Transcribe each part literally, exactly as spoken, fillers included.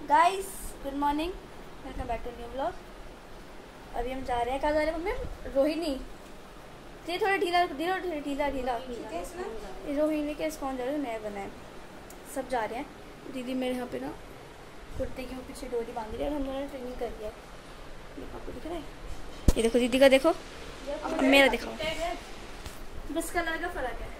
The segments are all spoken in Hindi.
Guys good morning, welcome back to new blog. अभी हम जा रहे हैं, कहाँ जा रहे हैं मम्मी? रोहिणी। ये थोड़ा ढीला ढीला ढीला ढीला रोहिणी के स्कॉन जा रहे हैं, नया बना है। सब जा रहे हैं। दीदी मेरे यहाँ पे ना कुर्ते के पीछे डोरी बांध रही है और हम लोगों ने ट्रेनिंग कर दिया है। आपको दिख रहा है? ये देखो दीदी का, देखो मेरा दिखाओ, बस कलर का फर्क है।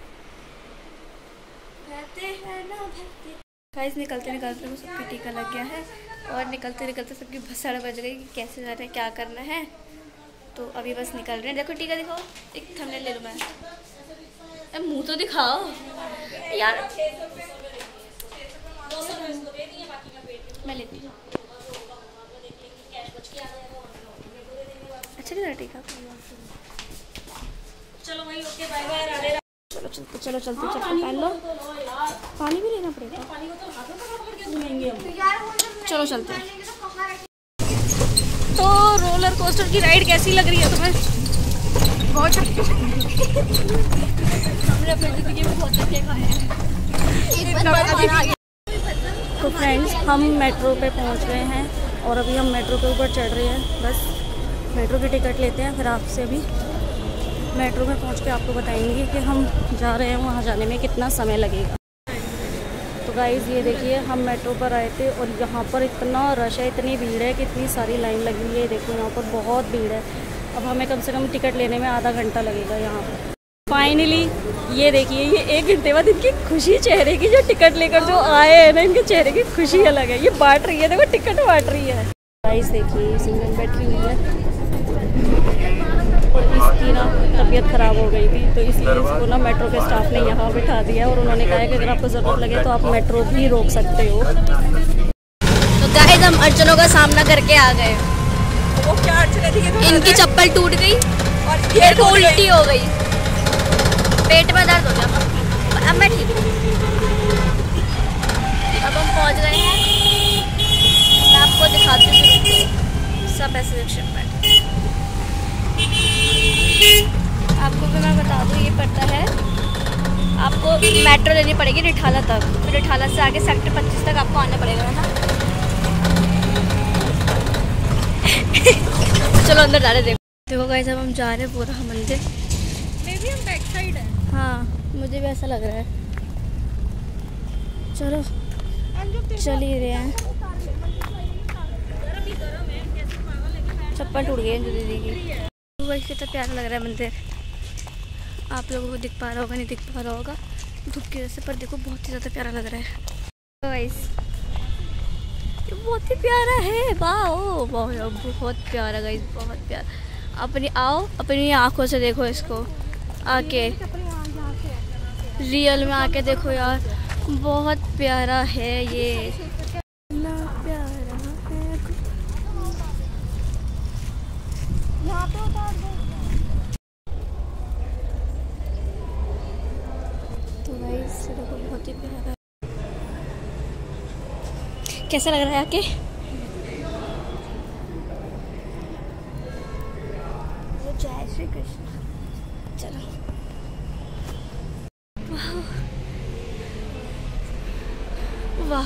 बहते हैं ना बहते। गाइस निकलते निकलते वो सबकी टीका लग गया है और निकलते निकलते सबकी भसड़ बज गई कि कैसे जा रहे हैं, क्या करना है। तो अभी बस निकल रहे हैं। देखो टीका दिखाओ, एक थंबनेल ले लो। मैं मुंह तो दिखाओ यार, मैं लेती हूँ। अच्छा नहीं टीका? चलो वही ओके, बाय बाय, राधे। चलो चलते चलो चलते चलते पहन लो। पानी भी लेना पड़ेगा। चलो चलते हैं। तो रोलर कोस्टर की राइड कैसी लग रही है तुम्हें? बहुत हमने अपनी जिंदगी में बहुत धक्के खाए हैं। तो फ्रेंड्स हम मेट्रो पे पहुंच गए हैं और अभी हम मेट्रो के ऊपर चढ़ रहे हैं। बस मेट्रो की टिकट लेते हैं, फिर आपसे भी मेट्रो में पहुंच के आपको बताएंगे कि हम जा रहे हैं वहाँ जाने में कितना समय लगेगा। तो गाइज़ ये देखिए, हम मेट्रो पर आए थे और यहाँ पर इतना रश है, इतनी भीड़ है कि इतनी सारी लाइन लगी हुई है। देखो यहाँ पर बहुत भीड़ है। अब हमें कम से कम टिकट लेने में आधा घंटा लगेगा यहाँ पर। फाइनली ये देखिए, ये एक घंटे बाद इनकी खुशी चेहरे की, जो टिकट लेकर जो आए हैं ना, इनके चेहरे की खुशी अलग है। ये बांट रही है, देखो टिकट बांट रही है। गाइस देखिए सिंगल बैटरी हुई है और इसकी ना तबीयत ख़राब हो गई थी, तो इसलिए इसको ना मेट्रो के स्टाफ ने यहाँ बिठा दिया और उन्होंने कहा है कि अगर आपको ज़रूरत लगे तो आप मेट्रो भी रोक सकते हो। तो गाइस हम अड़चनों का सामना करके आ गए। वो क्या अड़चन थी? इनकी चप्पल टूट गई और ये उल्टी हो गई, पेट में दर्द हो गया। अब मैं ठीक हूँ। अब हम पहुँच गए हैं। मैं आपको दिखाती हूँ सब ऐसे रिक्शा पर। आपको भी मैं बता दूँ, ये पड़ता है आपको मेट्रो लेनी पड़ेगी रिठाला तक, फिर रिठाला से आगे सेक्टर पच्चीस तक आपको आना पड़ेगा, है ना? चलो अंदर जा रहे। देखो देखो गाइस, अब हम जा रहे हैं पूरा मंदिर। मे भी हम बैक साइड है। हाँ मुझे भी ऐसा लग रहा है। चलो चल ही रहे हैं। चप्पल टूट गई है जो दीदी की। वही कितना प्यारा लग रहा है मंदिर। आप लोगों को दिख पा रहा होगा, नहीं दिख पा रहा होगा धूप की वजह से, पर देखो बहुत ही ज़्यादा प्यारा लग रहा है गाइस। ये बहुत ही प्यारा है। वाह बहुत प्यारा गाइस, बहुत प्यारा। अपनी आओ अपनी आँखों से देखो इसको, आके रियल में आके देखो यार, बहुत प्यारा है ये। इतना प्यारा है। यहाँ पे उतार दो। तो गाइस देखो बहुत ही प्यारा। कैसा लग रहा है आके? जय श्री कृष्ण। चलो वाह वाह,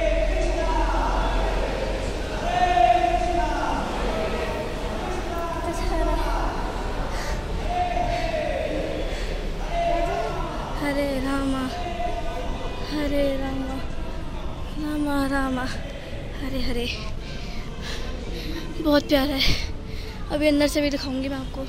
हरे रामा हरे रामा रामा रामा हरे हरे। बहुत प्यारा है। अभी अंदर से भी दिखाऊंगी मैं आपको।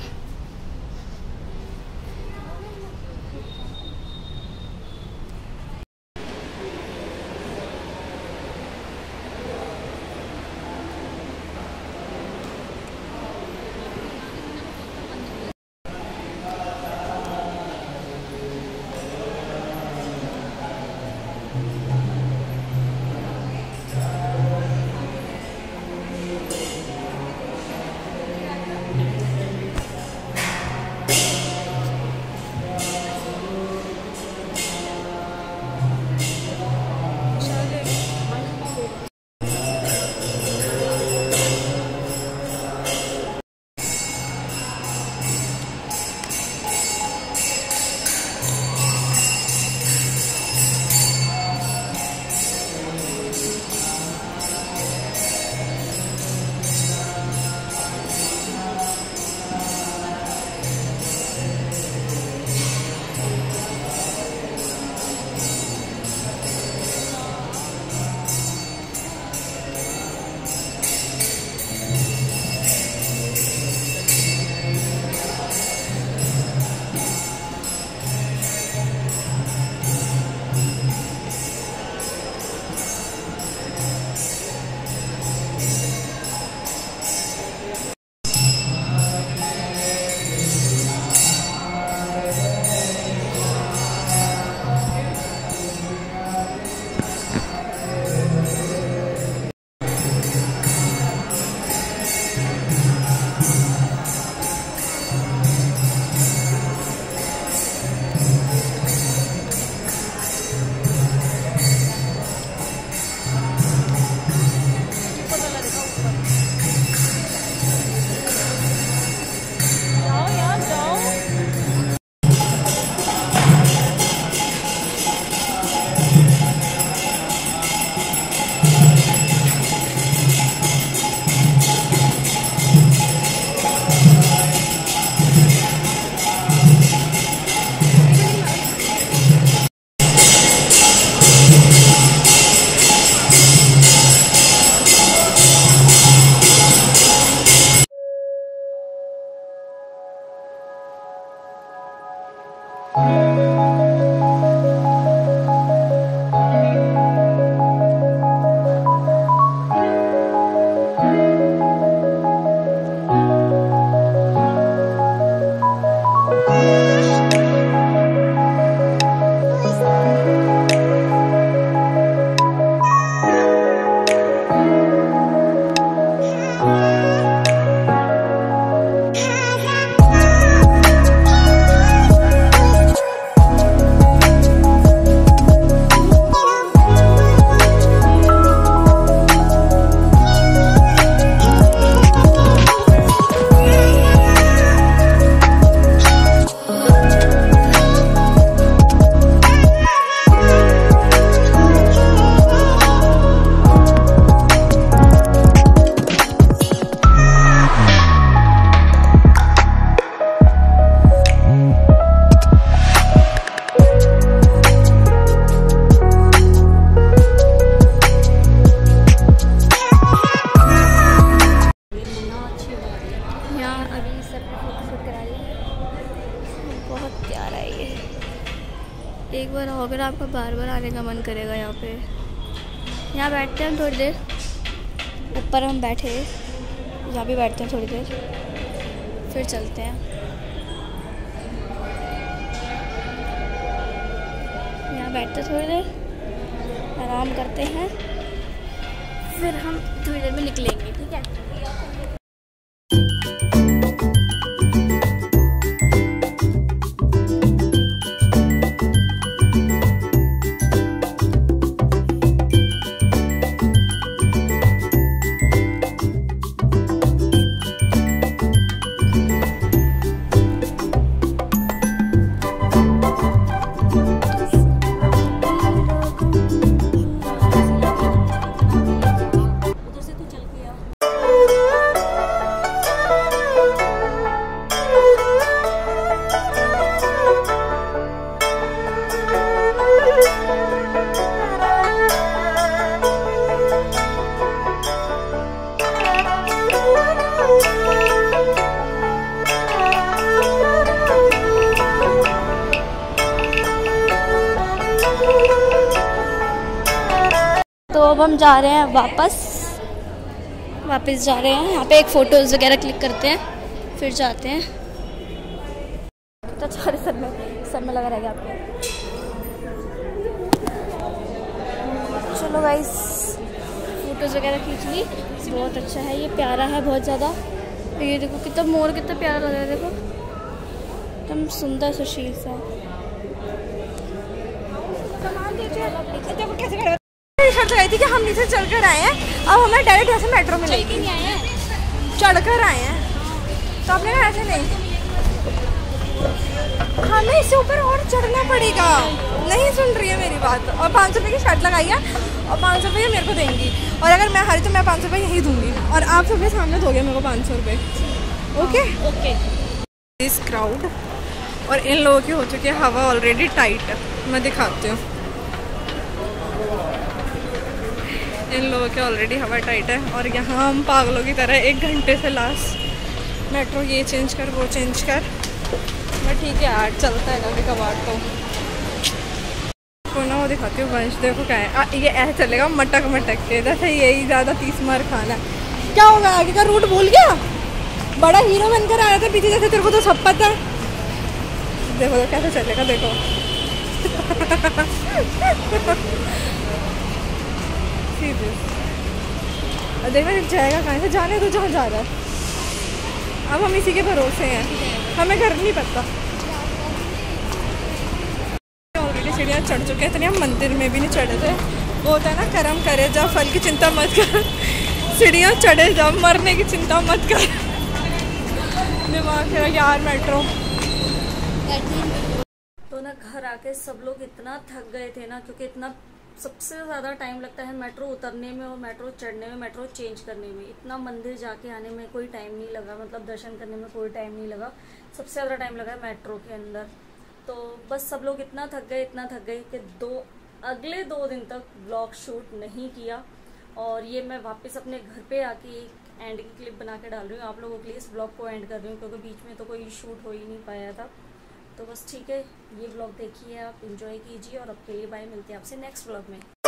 और आपका बार बार आने का मन करेगा। यहाँ पे यहाँ बैठते हैं हम थोड़ी देर, ऊपर हम बैठे यहाँ भी बैठते हैं थोड़ी देर, फिर चलते हैं। यहाँ बैठते थोड़ी देर, आराम करते हैं, फिर हम थोड़ी देर में निकलेंगे। ठीक है। तो अब हम जा रहे हैं वापस वापस जा रहे हैं। यहाँ पे एक फ़ोटोज़ वगैरह क्लिक करते हैं, फिर जाते हैं। तो सारे सर में सर में लगा रहेगा आपके। चलो गाइस, फ़ोटोज़ वगैरह खींच ली। बहुत अच्छा है, ये प्यारा है बहुत ज़्यादा। ये देखो कितना मोर कितना प्यारा लग रहा है, देखो एकदम सुंदर सुशील सा। शर्त लगाई थी कि हम नीचे चल कर आए हैं, अब हमें डायरेक्ट यहाँ से मेट्रो मिलेगी। चढ़ कर आए हैं तो आपने कहा ऐसे नहीं, हमें इससे ऊपर और चढ़ना पड़ेगा। नहीं सुन रही है मेरी बात। और पाँच सौ रुपये की शर्ट लगाई है और पाँच सौ रुपये मेरे को देंगी, और अगर मैं हारी तो मैं पाँच सौ रुपये यही दूंगी, और आप सबके सामने दोगे मेरे को पाँच सौ रुपये। Okay okay. इस क्राउड और इन लोगों की हो चुकी है हवा ऑलरेडी टाइट। मैं दिखाती हूँ, इन लोगों की ऑलरेडी हवा टाइट है, और यहाँ हम पागलों की तरह एक घंटे से लास्ट मेट्रो ये चेंज कर वो चेंज कर। मैं ठीक है यार, चलता है कभी कभार। तो को ना वो दिखाती हूँ वंश, देखो क्या है। आ, ये ऐसे चलेगा मटक मटक के, जैसे यही ज़्यादा तीस मार खाना है। क्या होगा, आगे का रूट भूल गया? बड़ा हीरो बनकर आया था पीछे, जैसे तेरे को तो सब पता है। देखो तो कैसे चलेगा, देखो देखो जाएगा कहाँ से, जाने तो जहाँ जा रहा है। अब हम इसी के भरोसे हैं, हमें घर नहीं पता। ऑलरेडी सीढ़ियाँ चढ़ चुके हैं, इतनी हम मंदिर में भी नहीं चढ़े थे। वो होता है ना, कर्म करे जा फल की चिंता मत कर, सीढ़ियाँ चढ़े जा मरने की चिंता मत कर। दिमाग खराब यार। मेट्रो तो ना घर आके सब लोग इतना थक गए थे ना, क्योंकि इतना सबसे ज़्यादा टाइम लगता है मेट्रो उतरने में और मेट्रो चढ़ने में, मेट्रो चेंज करने में। इतना मंदिर जाके आने में कोई टाइम नहीं लगा, मतलब दर्शन करने में कोई टाइम नहीं लगा। सबसे ज़्यादा टाइम लगा है मेट्रो के अंदर। तो बस सब लोग इतना थक गए इतना थक गए कि दो अगले दो दिन तक ब्लॉग शूट नहीं किया। और ये मैं वापस अपने घर पे आके एक एंड की क्लिप बना के डाल रही हूँ आप लोगों के लिए। इस ब्लॉग को एंड कर रही हूँ क्योंकि बीच में तो कोई शूट हो ही नहीं पाया था। तो बस ठीक है, ये ब्लॉग देखिए आप, एंजॉय कीजिए, और अब के लिए बाय, मिलते हैं आपसे नेक्स्ट ब्लॉग में।